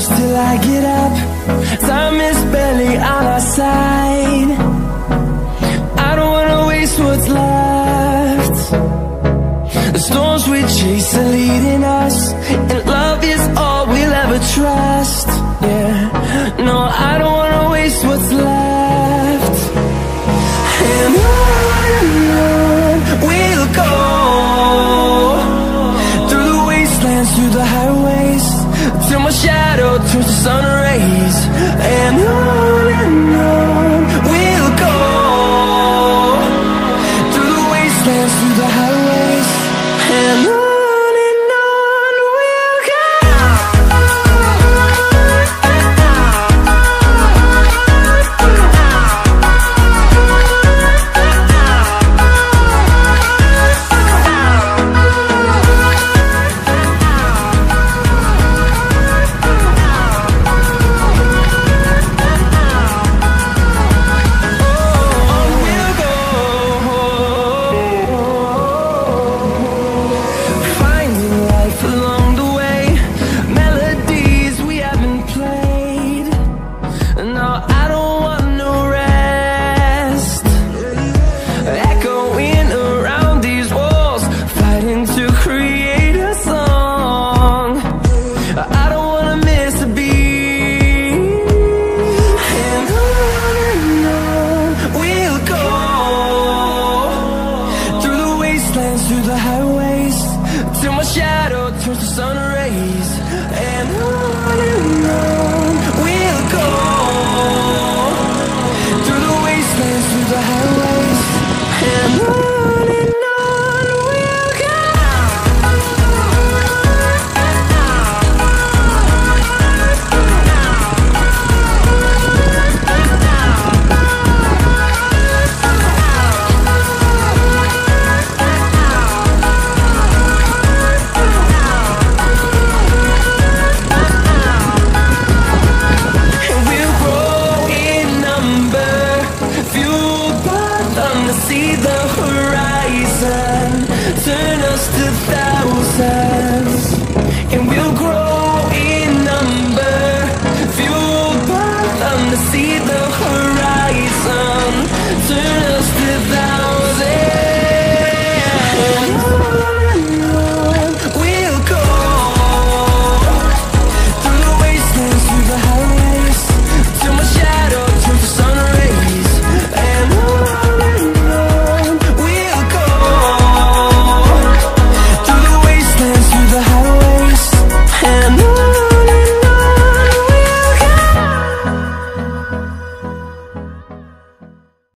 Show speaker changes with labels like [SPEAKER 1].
[SPEAKER 1] hours till I get up. Time is barely on our side. I don't wanna waste what's left. The storms we chase are leading us, and love is all we'll ever trust. Yeah, no, I don't wanna waste what's left. And on we'll go, through the wastelands, through the highways, till my shadow turns to sun rays. And on we'll go, through the wastelands, through the highways, and on we'll go. Through the highways, till my shadow turns to sun rays. And on we'll go, through the wastelands, through the highways, and on we'll go. See the horizon, turn us to thousands, and we'll grow in number, fueled by them to see the